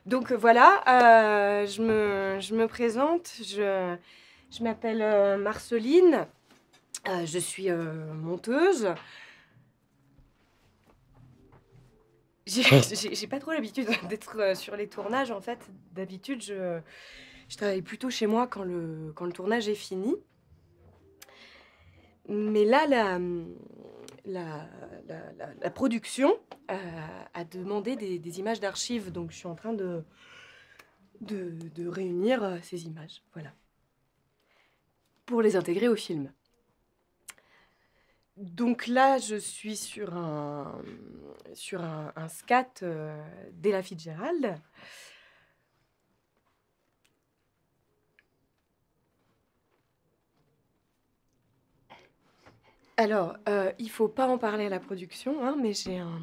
Donc voilà, je me présente, je m'appelle Marceline, je suis monteuse. J'ai pas trop l'habitude d'être sur les tournages en fait. D'habitude, je travaille plutôt chez moi quand le tournage est fini. Mais là, la production a demandé des images d'archives, donc je suis en train de réunir ces images, voilà, pour les intégrer au film. Donc là, je suis sur un scat d'Ella Fitzgerald. Alors, il faut pas en parler à la production, hein, mais j'ai un...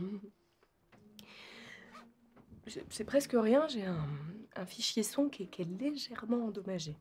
C'est presque rien, j'ai un fichier son qui est légèrement endommagé.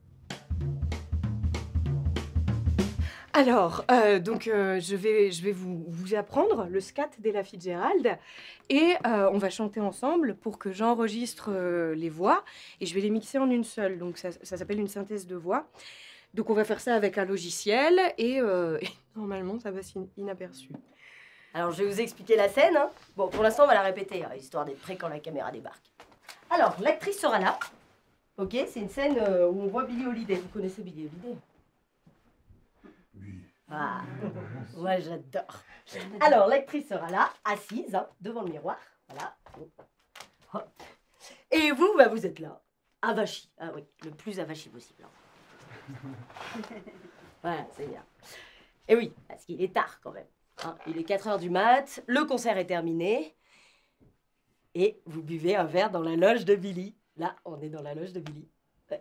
Alors, je vais vous apprendre le scat d'Ella Fitzgerald et on va chanter ensemble pour que j'enregistre les voix et je vais les mixer en une seule. Donc ça s'appelle une synthèse de voix. Donc on va faire ça avec un logiciel et normalement ça passe inaperçu. Alors je vais vous expliquer la scène. Hein. Bon, pour l'instant on va la répéter, hein, histoire d'être prêt quand la caméra débarque. Alors, l'actrice sera là. Ok, c'est une scène où on voit Billie Holiday. Vous connaissez Billie Holiday? Oui. Ah, moi j'adore. Alors, l'actrice sera là, assise, hein, devant le miroir. Voilà. Hop. Et vous, bah, vous êtes là, avachi. Ah oui, le plus avachi possible. Hein. Voilà, c'est bien. Et oui, parce qu'il est tard quand même. Hein. Il est 4 h du mat, le concert est terminé. Et vous buvez un verre dans la loge de Billie. Là, on est dans la loge de Billie. Ouais.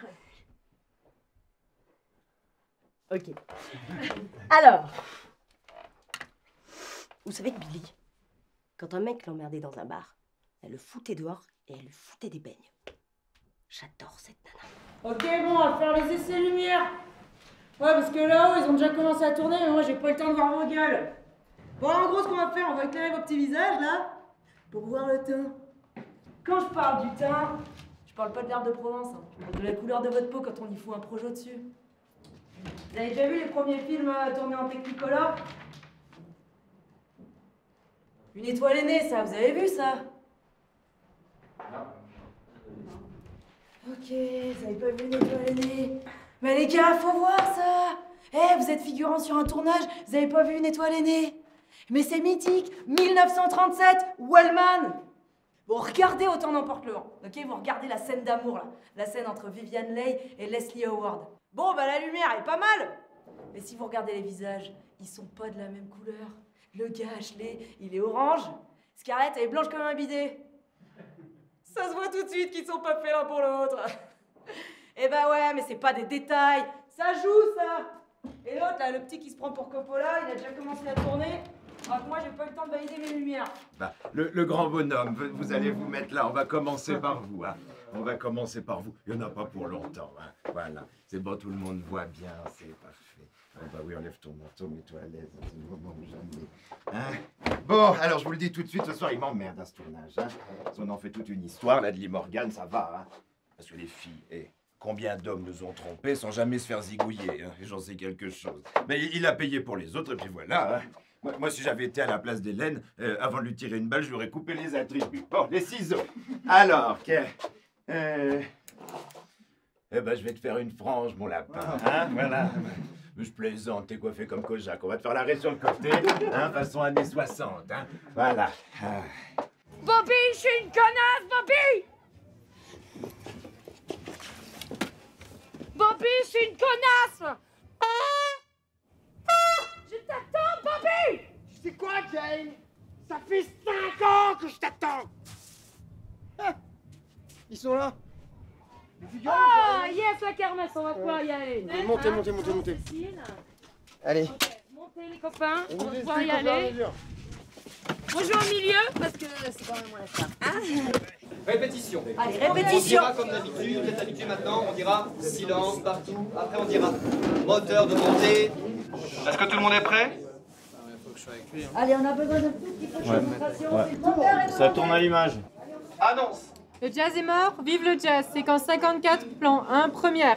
Ok. Alors, vous savez que Billie, quand un mec l'emmerdait dans un bar, elle le foutait dehors et elle lui foutait des beignes. J'adore cette nana. Ok, bon, on va faire les essais lumière. Ouais, parce que là-haut, ils ont déjà commencé à tourner, mais moi, j'ai pas eu le temps de voir vos gueules. Bon, en gros, ce qu'on va faire, on va éclairer vos petits visages, là, pour voir le teint. Quand je parle du teint, je parle pas de l'herbe de Provence, hein. Je parle de la couleur de votre peau quand on y fout un projet au-dessus. Vous avez déjà vu les premiers films tournés en Technicolor? Une étoile aînée, ça, vous avez vu ça? Ok, vous avez pas vu une étoile aînée? Mais les gars, faut voir ça! Eh, vous êtes figurant sur un tournage, vous avez pas vu une étoile aînée? Mais c'est mythique! 1937, Wellman! Bon, regardez Autant n'emporte le vent, ok? Vous regardez la scène d'amour, là. La scène entre Vivian Leigh et Leslie Howard. Bon, bah la lumière est pas mal! Mais si vous regardez les visages, ils sont pas de la même couleur. Le gars, Ashley, il est orange. Scarlett, elle est blanche comme un bidet. Ça se voit tout de suite qu'ils sont pas faits l'un pour l'autre. Eh bah ouais, mais c'est pas des détails. Ça joue, ça! Et l'autre, là, le petit qui se prend pour Coppola, il a déjà commencé à tourner. Alors que moi, j'ai pas eu le temps de valider mes lumières. Bah, le grand bonhomme, vous allez vous mettre là. On va commencer par vous. Hein. On va commencer par vous. Il n'y en a pas pour longtemps. Hein. Voilà. C'est bon, tout le monde voit bien. C'est parfait. Ah bah oui, enlève ton manteau, mets-toi à l'aise. C'est le moment où j'en ai. Hein. Bon, alors je vous le dis tout de suite, ce soir, il m'emmerde à ce tournage. Hein. Si on en fait toute une histoire, là, de Lee Morgan, ça va. Hein. Parce que les filles, combien d'hommes nous ont trompés sans jamais se faire zigouiller, hein. Et j'en sais quelque chose. Mais il a payé pour les autres, et puis voilà. Hein. Moi, si j'avais été à la place d'Hélène, avant de lui tirer une balle, je lui aurais coupé les attributs. Bon, les ciseaux. Alors, eh ben, je vais te faire une frange, mon lapin. Hein, voilà. Je plaisante, t'es coiffé comme Kojak. On va te faire l'arrêt sur le côté, hein, façon années 60. Hein. Voilà. Ah. Bobby, je suis une connasse, Bobby! Bobby, je suis une connasse! Je t'attends, Bobby! C'est quoi, Jane? Ça fait 5 ans que je t'attends! Ah, ils sont là! Ah, yes, la kermesse, on va pouvoir y aller. Montez. Allez. Okay. Montez, les copains, on va Allez, pouvoir y aller. On joue au milieu, parce que c'est quand même moi la star. Répétition. Allez, On répétition! dira comme d'habitude, vous êtes habitués maintenant, on dira silence partout. Après on dira moteur de montée. Est-ce que tout le monde est prêt? Allez, on a besoin de tout petit peu de concentration. Ça tourne à l'image. Annonce. Le jazz est mort, vive le jazz. Séquence 54, plan 1, première.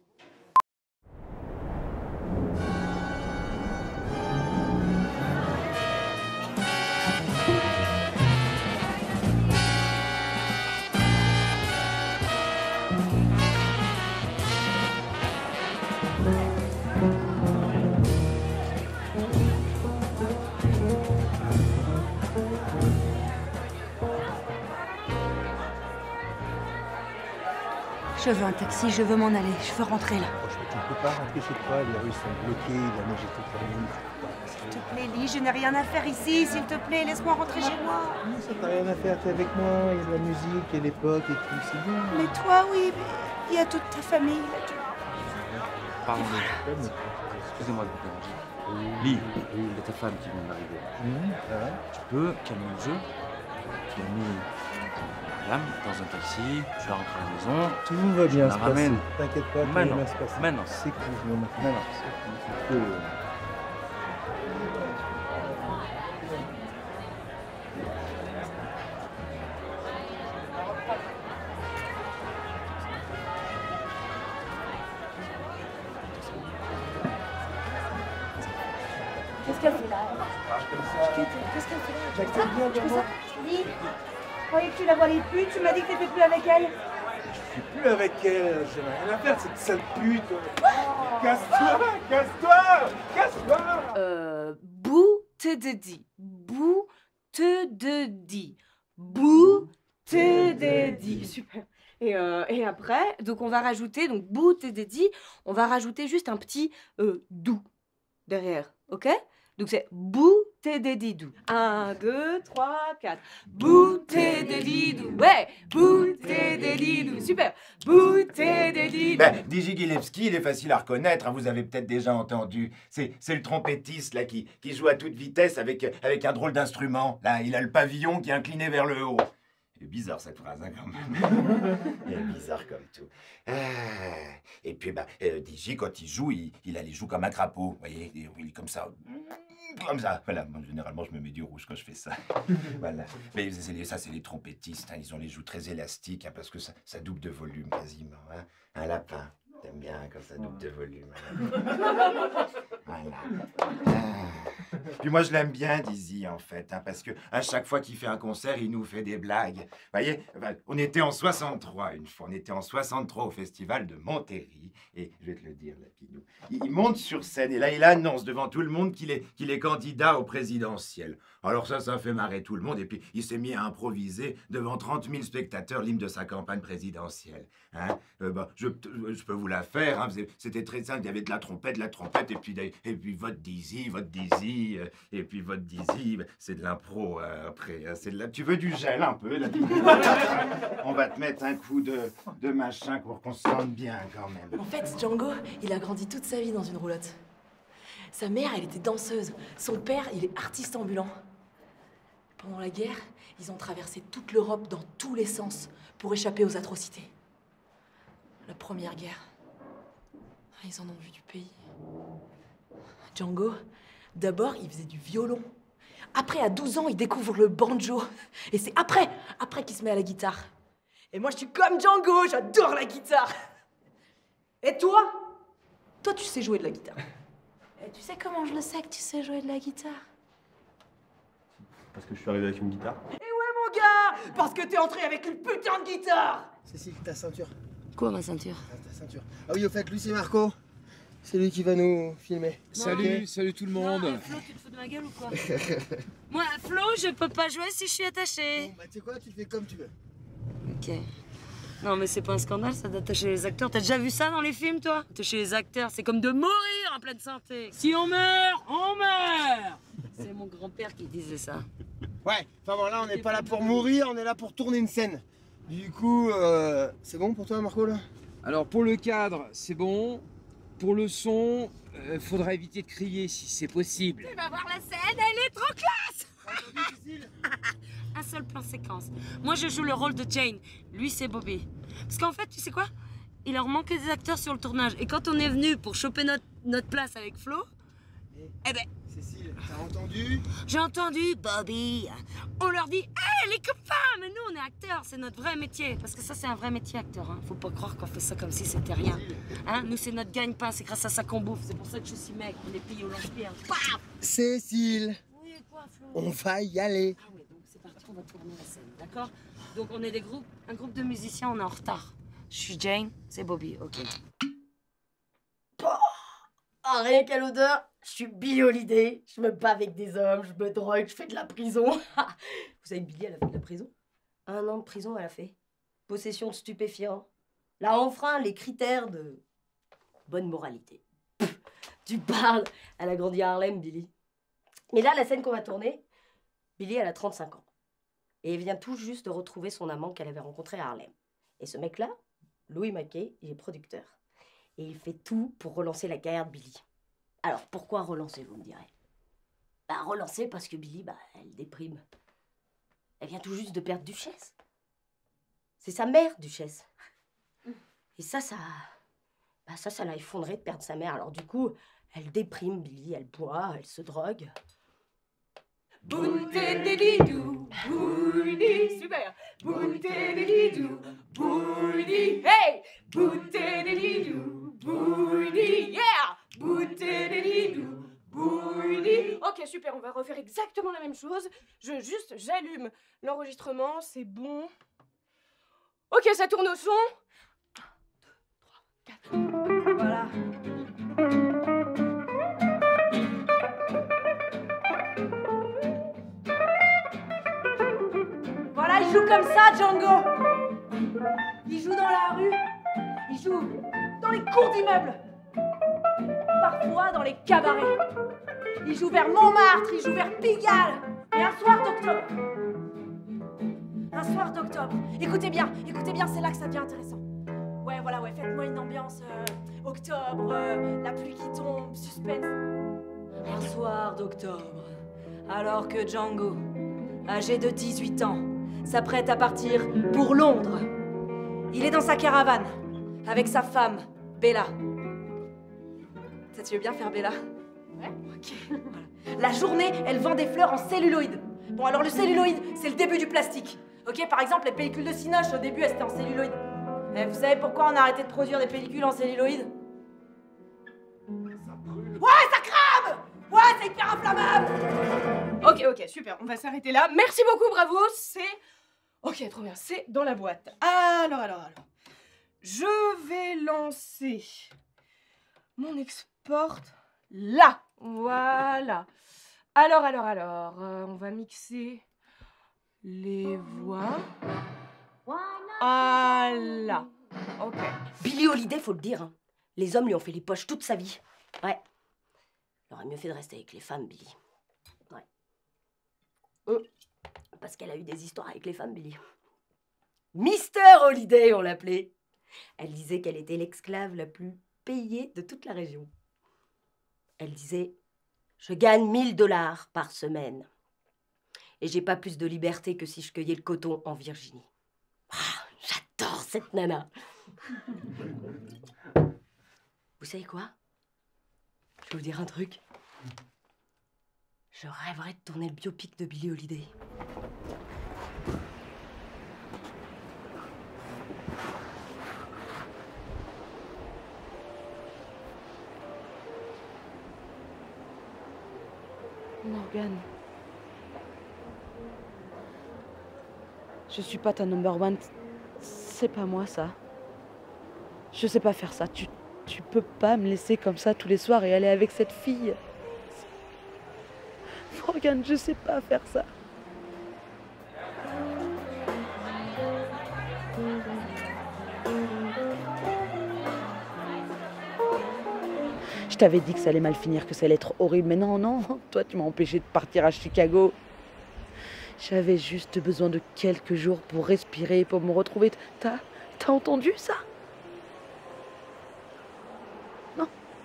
Je veux un taxi, je veux m'en aller, je veux rentrer là. Franchement, tu ne peux pas rentrer chez toi, les rues sont bloquées, il a neigé toute la nuit. S'il te plaît, Lee, je n'ai rien à faire ici, s'il te plaît, laisse-moi rentrer chez moi. Oui, ça t'a rien à faire, t'es avec moi, il y a de la musique, il y a l'époque et tout, c'est bien. Mais toi, oui, mais il y a toute ta famille là. Pardon, excusez-moi de vous déranger. Lee, il y a ta femme qui vient d'arriver. Tu peux calmer le jeu. Tu as mis madame dans un taxi, je vais rentrer à la maison. Tout va bien la se ramène. passer. T'inquiète pas, tout va Maintenant, bien se passer. maintenant. C'est cool, je m'en occupe. Maintenant, c'est cool. Qu'est-ce qu'elle fait là? Qu'est-ce qu'elle fait là? J'accepte bien, Tu fais ça? maman. Lee, je croyais que tu la voyais plus, tu m'as dit que t'étais plus avec elle. Je suis plus avec elle, j'en ai rien à faire, cette sale pute. Casse-toi, casse-toi, casse-toi. Bou te de dit. Bou te de dit. Bou te de dit. Super. Et après, donc on va rajouter, donc bout et dédi, on va rajouter juste un petit dou derrière, ok? Donc c'est bout et dédi dou. 1, 2, 3, 4. Bout et dédi dou. Ouais, bout et dédi dou. Super. Bout et dédi dou. Ben, Digi Gillespie, il est facile à reconnaître, hein, vous avez peut-être déjà entendu. C'est le trompettiste là qui joue à toute vitesse avec un drôle d'instrument. Là, il a le pavillon qui est incliné vers le haut. C'est bizarre cette phrase, hein, quand même. Il est bizarre comme tout. Et puis, Digi, quand il joue, il a les joues comme un crapaud. Vous voyez, il est comme ça. Comme ça. Voilà, moi, généralement, je me mets du rouge quand je fais ça. Voilà. Mais ça, c'est les trompettistes. Hein. Ils ont les joues très élastiques, hein, parce que ça double de volume quasiment. Hein. Un lapin. T'aimes bien quand ça double de volume. Hein. Voilà. Puis moi, je l'aime bien, Dizzy, en fait, hein, parce que à chaque fois qu'il fait un concert, il nous fait des blagues. Vous voyez, on était en 63 une fois, on était en 63 au festival de Monterrey, et je vais te le dire, Lapinou, il monte sur scène, et là, il annonce devant tout le monde qu'il est candidat au présidentiel. Alors ça fait marrer tout le monde, et puis il s'est mis à improviser devant 30 000 spectateurs l'hymne de sa campagne présidentielle. Hein. Je peux vous la faire, hein. C'était très simple, il y avait de la trompette, et puis votre Dizzy, et puis votre Dizzy, c'est de l'impro après. Tu veux du gel un peu là? On va te mettre un coup de machin pour qu'on se sente bien quand même. En fait, Django, il a grandi toute sa vie dans une roulotte. Sa mère, elle était danseuse. Son père, il est artiste ambulant. Pendant la guerre, ils ont traversé toute l'Europe dans tous les sens pour échapper aux atrocités. La première guerre, ils en ont vu du pays. Django, d'abord, il faisait du violon. Après, à 12 ans, il découvre le banjo. Et c'est après qu'il se met à la guitare. Et moi, je suis comme Django, j'adore la guitare. Et toi? Toi, tu sais jouer de la guitare. Et tu sais comment je le sais que tu sais jouer de la guitare? Parce que je suis arrivé avec une guitare. Et ouais, mon gars! Parce que t'es entré avec une putain de guitare! Cécile, ta ceinture. Quoi, ma ceinture? Ta ceinture. Ah oui, au fait, lui, c'est Marco. C'est lui qui va nous filmer. Salut, salut tout le monde. Non, Flo, tu te fous de ma gueule ou quoi? Moi, Flo, je peux pas jouer si je suis attachée. Bon, bah, tu sais quoi, tu le fais comme tu veux. Ok. Non, mais c'est pas un scandale, ça, d'attacher les acteurs. T'as déjà vu ça dans les films, toi? Attacher les acteurs, c'est comme de mourir en pleine santé. Si on meurt, on meurt! C'est mon grand-père qui disait ça. Ouais, enfin bon, là, on n'est pas là pour mourir, on est là pour tourner une scène. Du coup, c'est bon pour toi, Marco, là? Alors, pour le cadre, c'est bon. Pour le son, faudra éviter de crier si c'est possible. Tu vas voir la scène, elle est trop classe! Un seul plan séquence. Moi, je joue le rôle de Jane. Lui, c'est Bobby. Parce qu'en fait, tu sais quoi? Il leur manquait des acteurs sur le tournage. Et quand on est venu pour choper notre place avec Flo, Eh ben... Cécile, t'as entendu? J'ai entendu, Bobby. On leur dit, hé, les copains, mais nous, on est acteurs, c'est notre vrai métier. Parce que ça, c'est un vrai métier, acteur. Hein. Faut pas croire qu'on fait ça comme si c'était rien. Hein? Nous, c'est notre gagne-pain, c'est grâce à ça qu'on bouffe. C'est pour ça que je suis mec, on est payé au lance-pierre. Cécile, Oui, quoi, Flo? on va y aller. Ah oui, donc c'est parti, on va tourner la scène, d'accord? Donc on est un groupe de musiciens, on est en retard. Je suis Jane, c'est Bobby, ok. Ah, rien qu'à l'odeur, je suis Billie Holiday. Je me bats avec des hommes, je me drogue, je fais de la prison. Vous savez, Billie, elle a fait de la prison. 1 an de prison, elle a fait. Possession de stupéfiants. Là, on enfreint les critères de bonne moralité. Tu parles. Elle a grandi à Harlem, Billie. Mais là, la scène qu'on va tourner, Billie, elle a 35 ans. Et elle vient tout juste de retrouver son amant qu'elle avait rencontré à Harlem. Et ce mec-là, Louis Mackay, il est producteur. Et il fait tout pour relancer la carrière de Billie. Alors, pourquoi relancer, vous me direz? Bah, relancer parce que Billie, elle déprime. Elle vient tout juste de perdre Duchesse. C'est sa mère, Duchesse. Et ça l'a effondrée de perdre sa mère. Alors du coup, elle déprime, Billie, elle boit, elle se drogue. Boudédédidou, boudi, super. Boudédédidou, boudi, hey. Boudédédidou, boudi, yeah. Boudédédidou, boudi. Ok, super, on va refaire exactement la même chose. J'allume l'enregistrement, c'est bon. Ok, ça tourne au son. 1, 2, 3, 4. Voilà. Voilà, il joue comme ça, Django. Il joue dans la rue. Il joue dans les cours d'immeubles. Parfois dans les cabarets. Il joue vers Montmartre, il joue vers Pigalle. Et un soir d'octobre. Un soir d'octobre. Écoutez bien, c'est là que ça devient intéressant. Ouais, voilà, ouais, faites-moi une ambiance octobre, la pluie qui tombe, suspense. Un soir d'octobre, alors que Django, âgé de 18 ans, s'apprête à partir pour Londres. Il est dans sa caravane, avec sa femme, Bella. Ça, tu veux bien faire Bella? Ouais. Ok, voilà. La journée, elle vend des fleurs en celluloïd. Bon, alors le celluloïd, c'est le début du plastique. Ok, par exemple, les pellicules de Cinoche, au début, elles étaient en celluloïd. Mais vous savez pourquoi on a arrêté de produire des pellicules en celluloïd? Ça brûle. Ouais, ça crame! Ouais, c'est hyper inflammable! Ok, super, on va s'arrêter là. Merci beaucoup, bravo, c'est... Ok, trop bien, c'est dans la boîte. Alors. Je vais lancer mon export là. Voilà. Alors, on va mixer les voix. Voilà. Ok. Billie Holiday, faut le dire. Hein. Les hommes lui ont fait les poches toute sa vie. Ouais. Il aurait mieux fait de rester avec les femmes, Billie. Ouais. Parce qu'elle a eu des histoires avec les femmes, Billie. Mister Holiday, on l'appelait. Elle disait qu'elle était l'esclave la plus payée de toute la région. Elle disait « Je gagne 1 000 $ par semaine. Et j'ai pas plus de liberté que si je cueillais le coton en Virginie. Ah, j'adore cette nana. Vous savez quoi? Je vais vous dire un truc. Je rêverais de tourner le biopic de Billie Holiday. Morgane. Je suis pas ta number one. C'est pas moi, ça. Je sais pas faire ça. Tu peux pas me laisser comme ça tous les soirs et aller avec cette fille. Morgane, je sais pas faire ça. Je t'avais dit que ça allait mal finir, que ça allait être horrible. Mais non, toi tu m'as empêché de partir à Chicago. J'avais juste besoin de quelques jours pour respirer, pour me retrouver. T'as entendu ça? Non.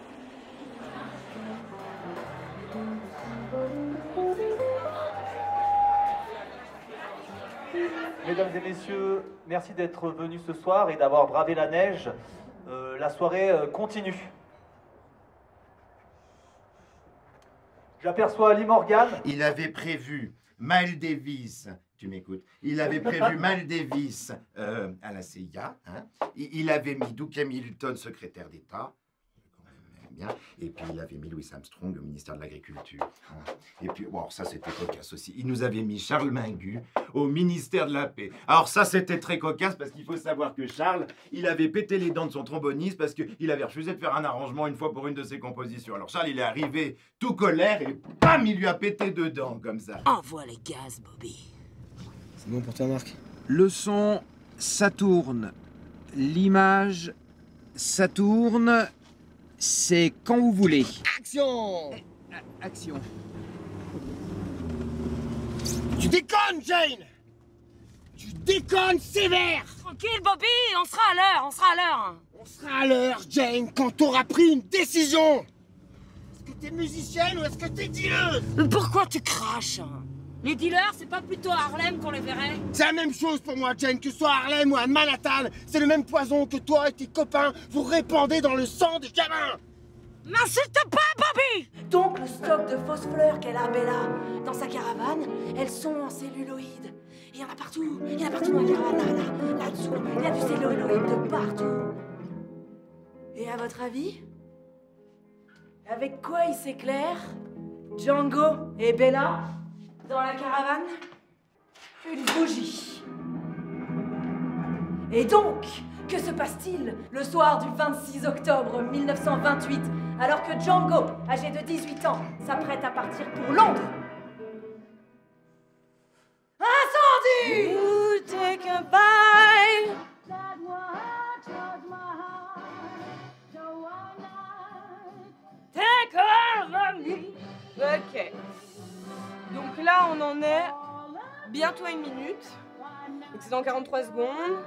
Mesdames et messieurs, merci d'être venus ce soir et d'avoir bravé la neige. La soirée continue. J'aperçois Lee Morgan. Il avait prévu Miles Davis, tu m'écoutes, il avait prévu Miles Davis à la CIA, hein. Il avait mis Duke Hamilton, secrétaire d'État, bien, et puis il avait mis Louis Armstrong au ministère de l'Agriculture. Hein. Et puis, bon, ça c'était cocasse aussi. Il nous avait mis Charles Mingus au ministère de la Paix. Alors ça c'était très cocasse parce qu'il faut savoir que Charles, il avait pété les dents de son tromboniste parce qu'il avait refusé de faire un arrangement une fois pour une de ses compositions. Alors Charles, il est arrivé tout colère et bam, il lui a pété dedans comme ça. Envoie les gaz, Bobby. C'est bon pour toi, Marc? Le son, ça tourne. L'image, ça tourne. C'est quand vous voulez. Action! Action. Tu déconnes, Jane! Tu déconnes sévère! Tranquille, Bobby, on sera à l'heure, on sera à l'heure. On sera à l'heure, Jane, quand t'auras pris une décision! Est-ce que t'es musicienne ou est-ce que t'es dealeuse? Pourquoi tu craches? Les dealers, c'est pas plutôt à Harlem qu'on les verrait? C'est la même chose pour moi, Jane, que ce soit à Harlem ou à Manhattan. C'est le même poison que toi et tes copains vous répandez dans le sang des gamins. N'insulte pas, Bobby! Donc le stock de fausses fleurs qu'elle a, Bella, dans sa caravane, elles sont en celluloïd. Il y en a partout, il y en a partout dans la caravane, là-dessous, il y a du celluloïd de partout. Et à votre avis, avec quoi il s'éclaire, Django et Bella, dans la caravane? Une bougie. Et donc, que se passe-t-il le soir du 26 octobre 1928, alors que Django, âgé de 18 ans, s'apprête à partir pour Londres? Incendie! You take a bite. Take over me. Ok. Donc là, on en est bientôt à 1 minute. Donc c'est dans 43 secondes.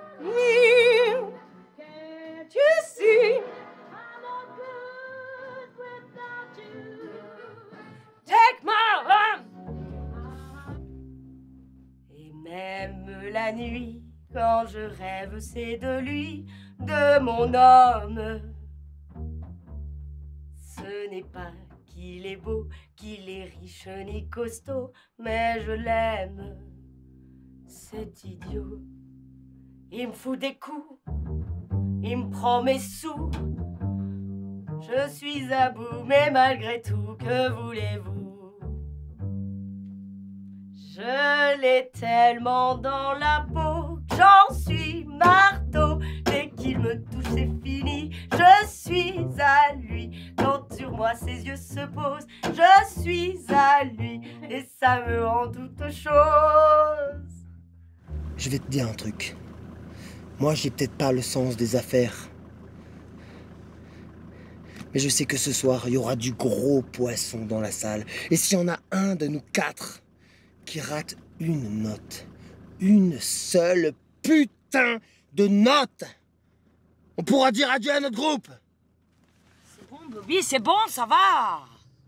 Tu sais. Take my arm. Et même la nuit, quand je rêve, c'est de lui, de mon homme. Ce n'est pas qu'il est beau, qu'il est riche ni costaud, mais je l'aime, c'est idiot. Il me fout des coups, il me prend mes sous. Je suis à bout, mais malgré tout, que voulez-vous? Je l'ai tellement dans la peau, j'en suis marteau. Dès qu'il me touche, c'est fini, je suis à lui. Quand sur moi ses yeux se posent, je suis à lui. Et ça me rend toute chose. Je vais te dire un truc. Moi, j'ai peut-être pas le sens des affaires. Mais je sais que ce soir, il y aura du gros poisson dans la salle. Et s'il y en a un de nous 4 qui rate une note, une seule putain de note, on pourra dire adieu à notre groupe. C'est bon, Bobby, c'est bon, ça va.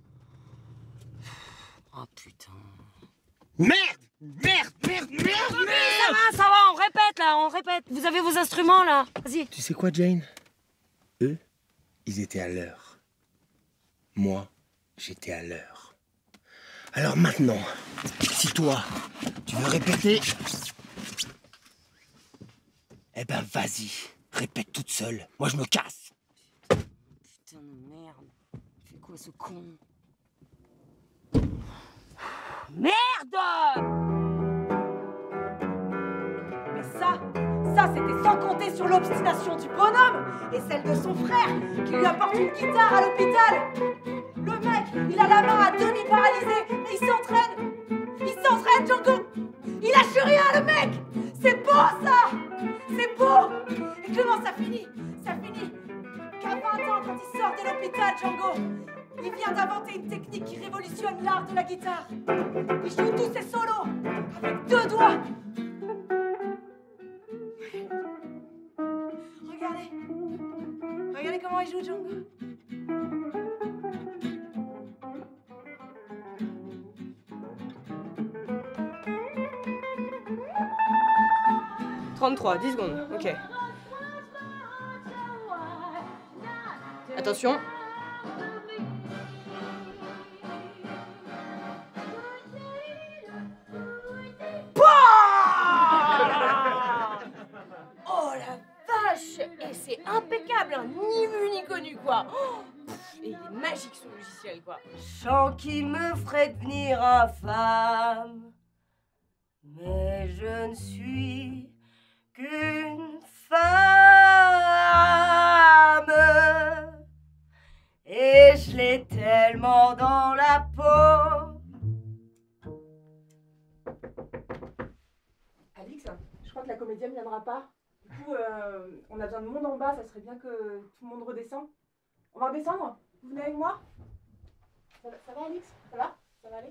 Oh putain. Merde! Merde, merde, merde, merde! Ça va, on répète là, on répète. Vous avez vos instruments là, vas-y. Tu sais quoi, Jane? Eux, ils étaient à l'heure. Moi, j'étais à l'heure. Alors maintenant, si toi, tu veux répéter, eh ben vas-y, répète toute seule. Moi, je me casse. Putain de merde. Il fait quoi ce con? Merde! Mais ça c'était sans compter sur l'obstination du bonhomme et celle de son frère qui lui apporte une guitare à l'hôpital. Le mec, il a la main à demi paralysée, mais il s'entraîne. Il s'entraîne, Django. Il lâche rien, le mec. C'est beau, ça. C'est beau. Et comment ça finit? Ça finit qu'à 20 ans, quand il sort de l'hôpital, Django, il vient d'inventer une technique qui révolutionne l'art de la guitare. Il joue tous ses solos avec 2 doigts. Regardez. Regardez comment il joue, Django. « 33, 10 secondes, ok. Attention. incroyable, hein. Ni vu ni connu, quoi. Oh, et il est magique ce logiciel, quoi. Chant qui me ferait devenir infâme. Mais je ne suis qu'une femme. Et je l'ai tellement dans la peau. Alix, je crois que la comédienne ne viendra pas. Du coup, on a besoin de monde en bas, ça serait bien que tout le monde redescende. On va redescendre? Vous venez avec moi? Ça va Alix? Ça va? Ça va aller?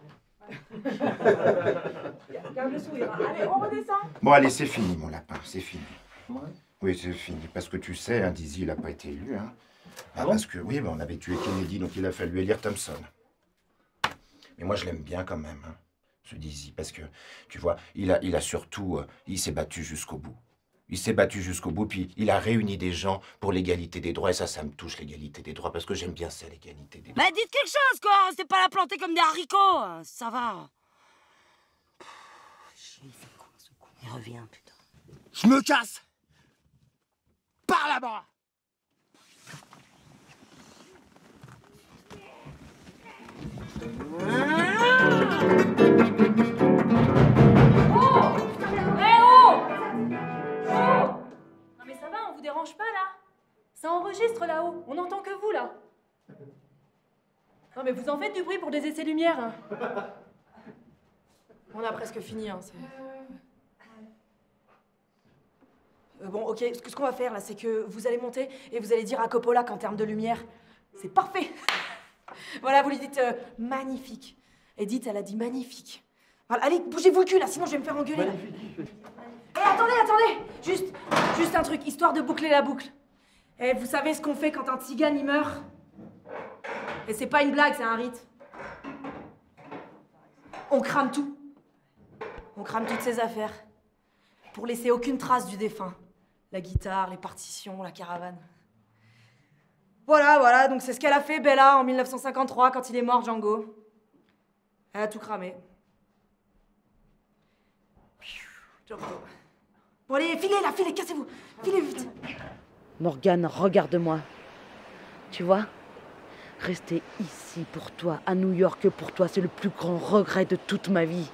Garde le sourire. Hein. Allez, on redescend. Bon, allez, c'est fini, mon lapin, c'est fini. Oui, c'est fini. Parce que tu sais, hein, Dizzy, il n'a pas été élu. Hein. Ah, parce que, oui, on avait tué Kennedy, donc il a fallu élire Thompson. Mais moi, je l'aime bien quand même, hein, ce Dizzy, parce que, tu vois, il a surtout... il s'est battu jusqu'au bout. Il s'est battu jusqu'au bout, puis il a réuni des gens pour l'égalité des droits, et ça me touche, l'égalité des droits, parce que j'aime bien ça, l'égalité des droits. Mais dites quelque chose, quoi. C'est pas la planter comme des haricots. Ça va. Il fait quoi, ce con? Il revient, putain. Je me casse. Par là-bas. Non mais ça va, on vous dérange pas là? Ça enregistre là-haut, on n'entend que vous là. Non mais vous en faites du bruit pour des essais lumière. Hein. On a presque fini. Hein, bon ok, ce qu'on va faire là, c'est que vous allez monter et vous allez dire à Coppola qu'en termes de lumière, c'est parfait. Voilà, vous lui dites magnifique. Edith, elle a dit magnifique. Voilà, allez, bougez-vous le cul là, sinon je vais me faire engueuler. Eh, attendez, juste un truc, histoire de boucler la boucle. Eh, vous savez ce qu'on fait quand un tzigane il meurt? Et c'est pas une blague, c'est un rite. On crame tout. On crame toutes ses affaires. Pour laisser aucune trace du défunt. La guitare, les partitions, la caravane. Voilà, donc c'est ce qu'elle a fait, Bella, en 1953, quand il est mort, Django. Elle a tout cramé. Django. Bon, allez, filez, cassez-vous. Filez vite. Morgane, regarde-moi. Tu vois? Rester ici pour toi, à New York pour toi, c'est le plus grand regret de toute ma vie.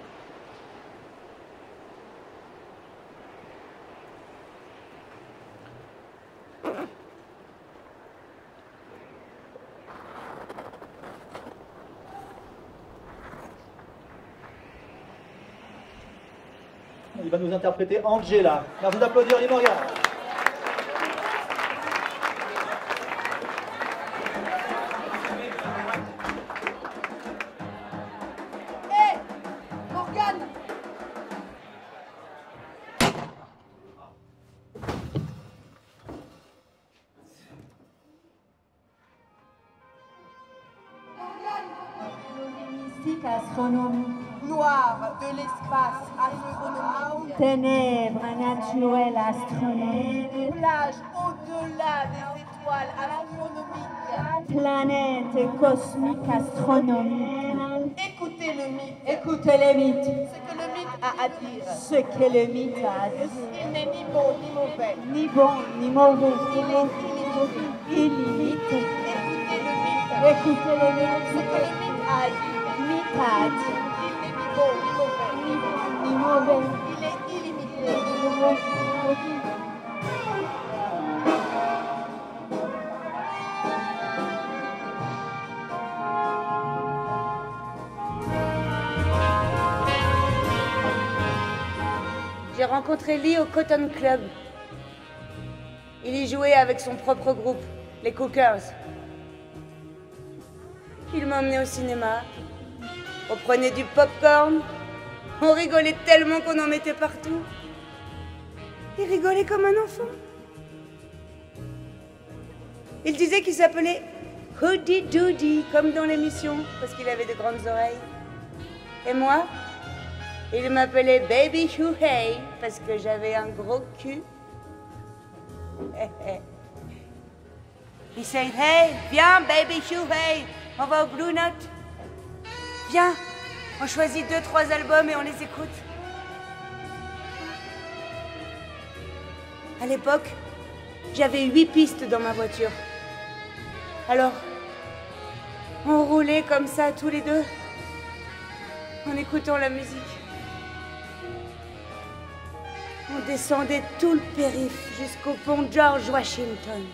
Il va nous interpréter Angela. Merci d'applaudir les Morgane. Hé, Morgane. Mystique astronomie. Noir de l'espace astronomique. Ténèbres naturelles astronomiques. Plage au-delà des étoiles astronomiques. Planète cosmique astronomique. Écoutez le mythe. Écoutez les mythes. Ce que le mythe a à dire. Ce que le mythe a à dire. Il n'est ni bon ni mauvais. Ni bon ni mauvais. Il est illimité. Écoutez le mythe. Écoutez le mythe. Ce que le mythe a à dire. Mythe a à dire. Ni mauvais. Il est illimité. J'ai rencontré Lee au Cotton Club. Il y jouait avec son propre groupe, les Cookers. Il m'a emmené au cinéma. On prenait du popcorn. On rigolait tellement qu'on en mettait partout. Il rigolait comme un enfant. Il disait qu'il s'appelait Hoodie Doody, comme dans l'émission, parce qu'il avait de grandes oreilles. Et moi, il m'appelait Baby Shuhei, parce que j'avais un gros cul. Il said, hey, viens, Baby Shuhei, on va au Blue Note. Viens, on choisit 2-3 albums et on les écoute. À l'époque, J'avais 8 pistes dans ma voiture. Alors, on roulait comme ça tous les deux, en écoutant la musique. On descendait tout le périph' jusqu'au pont George Washington.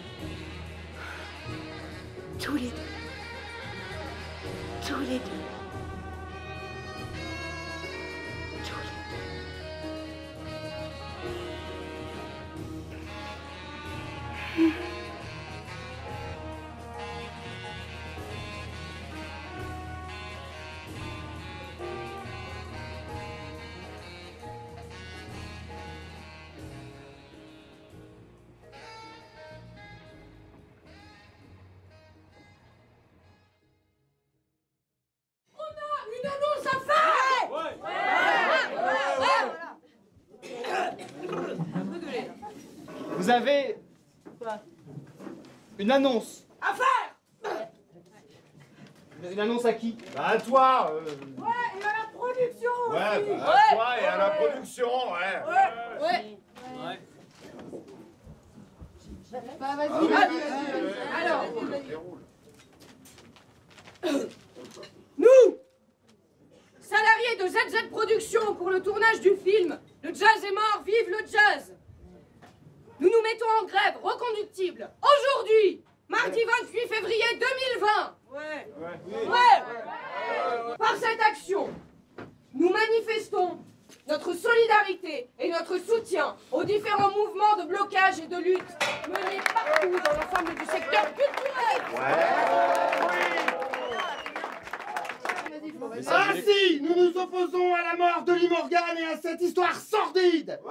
Tous les deux. Tous les deux. Une annonce à faire. Vous avez une annonce. À faire. Une annonce à qui? Bah à toi. Ouais, et à la production Ouais, aussi. bah, à toi et à la production, ouais. Ouais. Bah vas-y, Ah oui, vas-y. vas-y. Alors, Déroule. Nous, salariés de ZZ Productions pour le tournage du film Le jazz est mort, vive le jazz. Nous nous mettons en grève reconductible aujourd'hui, mardi 28 février 2020. Par cette action, nous manifestons notre solidarité et notre soutien aux différents mouvements de blocage et de lutte menés partout dans l'ensemble du secteur culturel. Ainsi, nous nous opposons à la mort de Lee Morgan et à cette histoire sordide.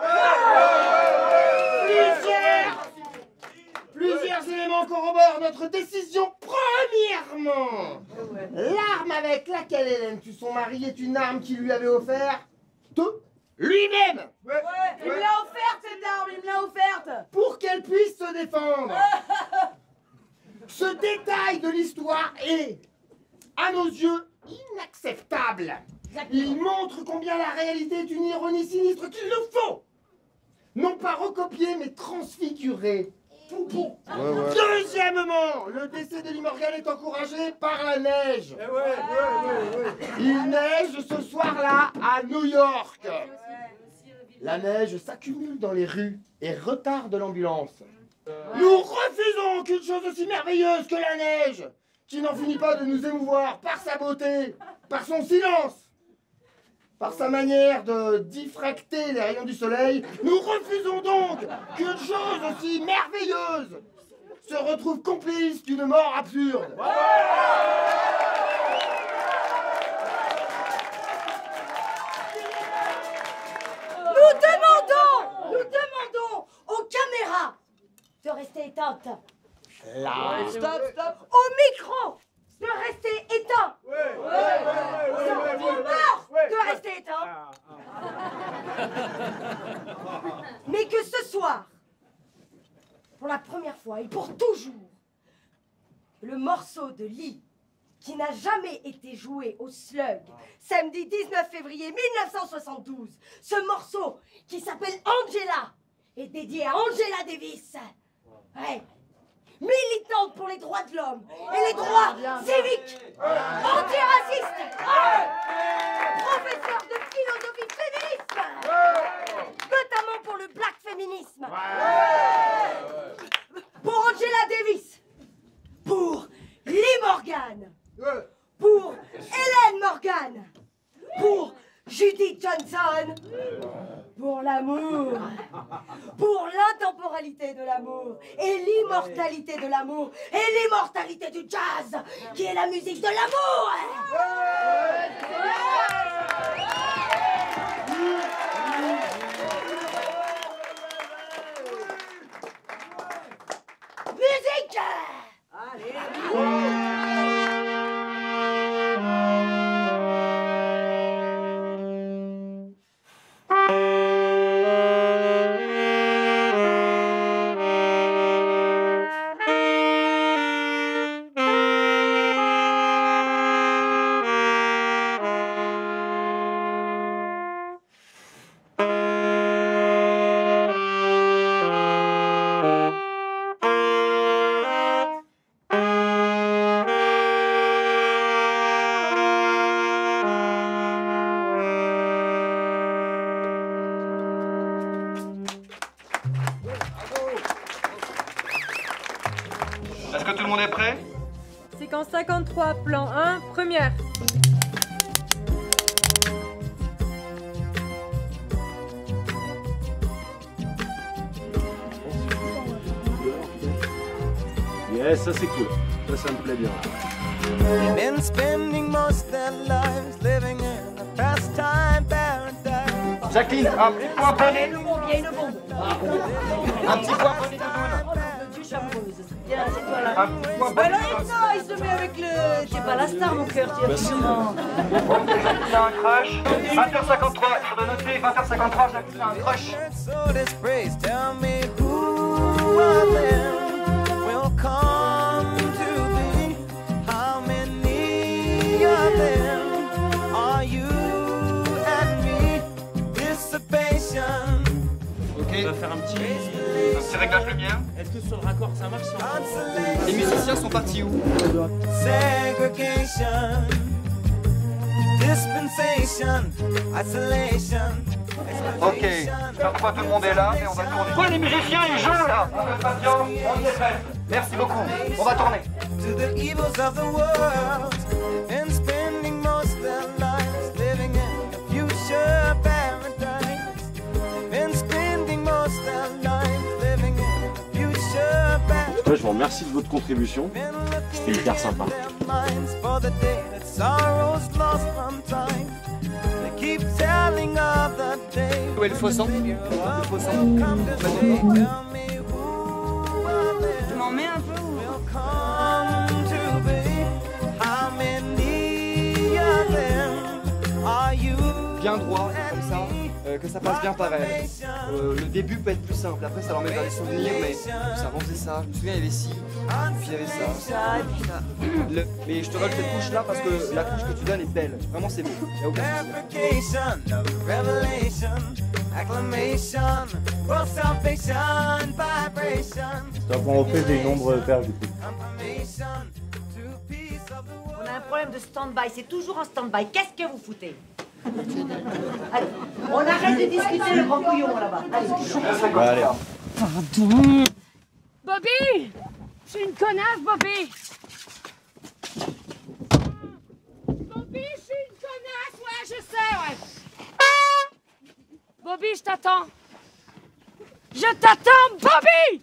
Plusieurs éléments corroborent notre décision. Premièrement, l'arme avec laquelle Hélène tue son mari est une arme qu'il lui avait offerte lui-même. Il me l'a offerte cette arme, il me l'a offerte. Pour qu'elle puisse se défendre. Ce détail de l'histoire est, à nos yeux, inacceptable. Il montre combien la réalité est une ironie sinistre qu'il nous faut non pas recopier, mais transfigurer. Deuxièmement, le décès de Lee Morgan est encouragé par la neige. Il neige ce soir-là à New York. La neige s'accumule dans les rues et retarde l'ambulance. Nous refusons qu'une chose aussi merveilleuse que la neige, qui n'en finit pas de nous émouvoir par sa beauté, par son silence, par sa manière de diffracter les rayons du soleil, nous refusons donc qu'une chose aussi merveilleuse se retrouve complice d'une mort absurde. Nous demandons aux caméras de rester éteintes. Là. Au micro de rester éteint. Aux morts de rester éteint. Mais que ce soir, pour la première fois et pour toujours, le morceau de Lee qui n'a jamais été joué au Slug samedi 19 février 1972, ce morceau qui s'appelle Angela est dédié à Angela Davis. Ouais. Militante pour les droits de l'homme et les droits civiques, antiracistes, professeur de philosophie féministe, notamment pour le black féminisme, pour Angela Davis, pour Lee Morgan, pour Hélène Morgan, pour Judith Johnson, pour l'amour, pour l'intemporalité de l'amour et l'immortalité de l'amour et l'immortalité du jazz qui est la musique de l'amour. Musique. 53, plan 1, première. Yes, ça c'est cool. Ça me plaît bien. Been spending most their lives living in a pastime paradise. Jacqueline, un petit point pour les... Un petit point pour les Bah là, il se met avec le... T'es pas la star, mon cœur, tu es absolument... T'as un crush. 20h53, il faudrait noter 20h53, Jacqueline a un crush. So this praise, tell me who of them will come to be? How many of them are you and me? Dissipation. Ok. On va faire un petit réglage lumière. Est-ce que sur le raccord ça marche sur... Les musiciens sont partis où? Segregation, dispensation, isolation. Ok, je crois que tout le monde est là et on va tourner. Quoi les musiciens ils jouent là? Un peu de patience, on y est prêt. Merci beaucoup, on va tourner. To the evils of the world and spending most their lives living in a future paradise. And spending most their lives living in a future paradise. Je vous remercie de votre contribution. C'était hyper sympa. Minds for the day that sorrow's lost from time. They keep telling of the day. Où est le faux sang? Le faux sang. Je m'en mets un peu ou... Bien droit, comme ça, que ça passe bien pareil. Le début peut être plus simple, après ça l'emmène vers les souvenirs, mais avant faisait ça, je me souviens il y avait ci, puis il y avait ça, et puis ça. Mais je te rêve cette couche là parce que la couche que tu donnes est belle, vraiment c'est beau, il n'y a aucun Ça va pour refait des nombres pairs du coup. On a un problème de stand-by, c'est toujours en stand-by. Qu'est-ce que vous foutez? Allez, on arrête de discuter le grand couillon là-bas. Allez. Bah, allez. Pardon. Bobby! Je suis une connasse, Bobby! Bobby, je suis une connasse, ouais, je sais, ouais. Bobby, je t'attends. Je t'attends, Bobby!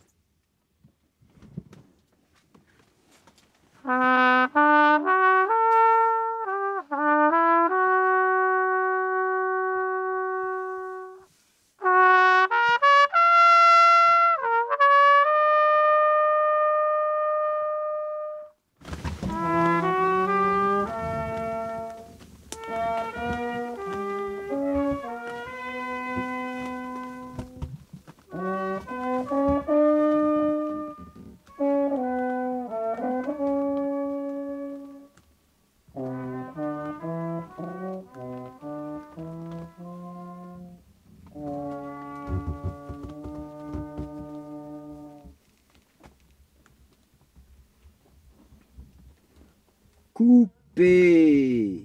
Coupé.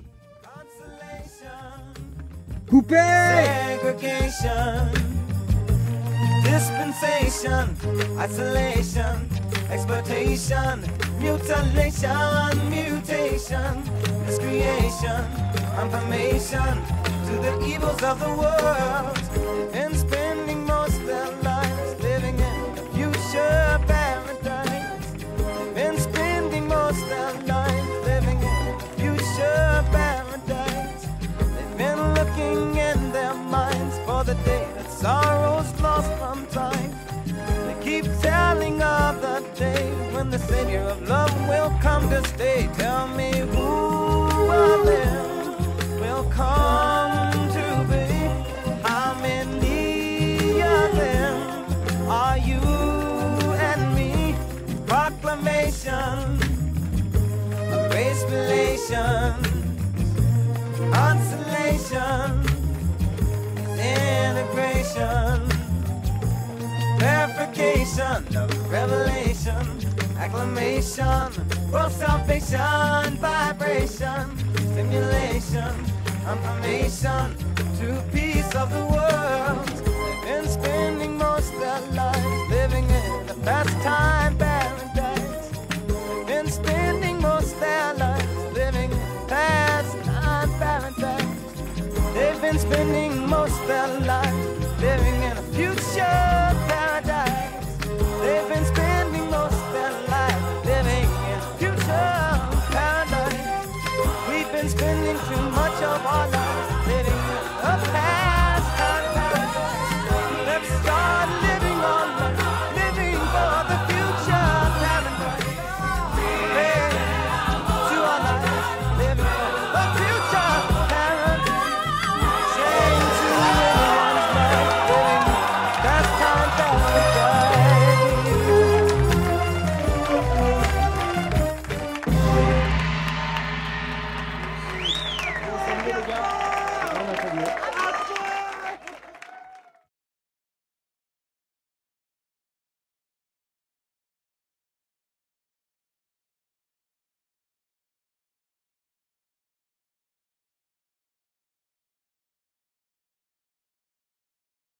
Coupé. Segregation, dispensation, isolation, exploitation, mutilation, mutation, miscreation, confirmation to the evils of the world and spending most their lives living in a future paradise and spending most their lives living in a future paradise. They've been looking in their minds for the day that sorrow's lost from time. They keep telling of the day when the Savior of love will come to stay. Tell me who of them will come to be? How many of them are you and me? Proclamation, race relations, consolation, integration, verification of revelation, acclamation, world salvation, vibration, stimulation, confirmation to peace of the world. They've been spending most their lives living in a pastime paradise. They've been spending most their been spending most of their lives living in a future paradise. They've been spending most of their lives living in a future paradise. We've been spending too much of our lives living in a paradise.